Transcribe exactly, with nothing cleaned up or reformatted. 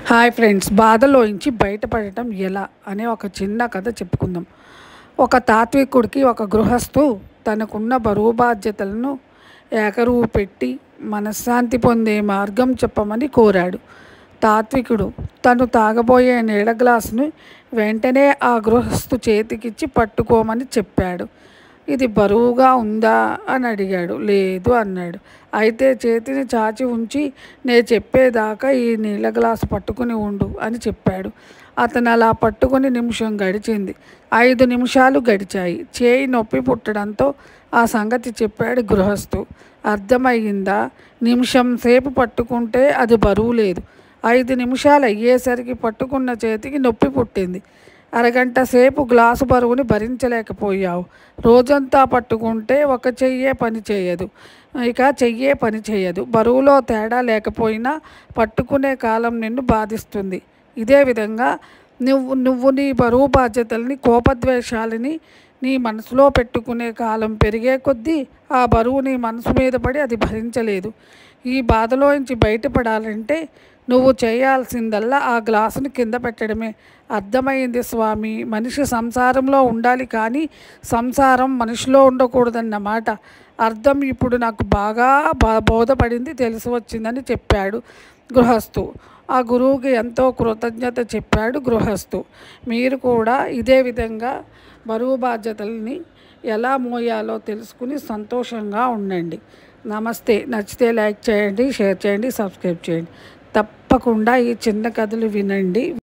Hi friends, బాధలోంచి బయటపడటం ఎలా అనే ఒక చిన్న కథ చెప్పుకుందాం. ఒక తాత్వికుడికి ఒక గృహస్థు తనకున్న బరువు బాధ్యతలను ఏకరువు పెట్టి మనశ్శాంతి పొందే మార్గం చెప్పమని కోరాడు. తాత్వికుడు తను తాగబోయే నీళ్ళ గ్లాసును వెంటనే ఆ గృహస్థు చేతికిచ్చి పట్టుకోమని చెప్పాడు. ఇది బరువుగా ఉందా అని అడిగాడు. లేదు అన్నాడు. అయితే చేతిని చాచి ఉంచి నే చెప్పేదాకా ఈ నీళ్ళ గ్లాసు పట్టుకుని ఉండు అని చెప్పాడు. అతను అలా పట్టుకుని నిమిషం గడిచింది. ఐదు నిమిషాలు గడిచాయి. చేయి నొప్పి పుట్టడంతో ఆ సంగతి చెప్పాడు గృహస్థు. అర్థమయ్యిందా? నిమిషం సేపు పట్టుకుంటే అది బరువు లేదు. ఐదు నిమిషాలు అయ్యేసరికి పట్టుకున్న చేతికి నొప్పి పుట్టింది. అరగంట సేపు గ్లాసు బరువుని భరించలేకపోయావు. రోజంతా పట్టుకుంటే ఒక చెయ్యే పని చేయదు, ఇక చెయ్యే పని చేయదు. బరువులో తేడా లేకపోయినా పట్టుకునే కాలం నిన్ను బాధిస్తుంది. ఇదే విధంగా నువ్వు నువ్వు నీ బరువు బాధ్యతల్ని, కోపద్వేషాలని నీ మనసులో పెట్టుకునే కాలం పెరిగే కొద్దీ ఆ బరువు నీ మనసు మీద పడి అది భరించలేదు. ఈ బాధలోంచి బయటపడాలంటే నువ్వు చేయాల్సిందల్లా ఆ గ్లాసుని కింద పెట్టడమే. అర్థమైంది స్వామి. మనిషి సంసారంలో ఉండాలి, కానీ సంసారం మనిషిలో ఉండకూడదన్నమాట. అర్థం ఇప్పుడు నాకు బాగా బా బోధపడింది, తెలిసి వచ్చిందని చెప్పాడు గృహస్థు. ఆ గురువుకి ఎంతో కృతజ్ఞత చెప్పాడు గృహస్థు. మీరు కూడా ఇదే విధంగా బరువు బాధ్యతల్ని ఎలా మోయాలో తెలుసుకుని సంతోషంగా ఉండండి. నమస్తే. నచ్చితే లైక్ చేయండి, షేర్ చేయండి, సబ్స్క్రైబ్ చేయండి. తప్పకుండా ఈ చిన్న కథలు వినండి.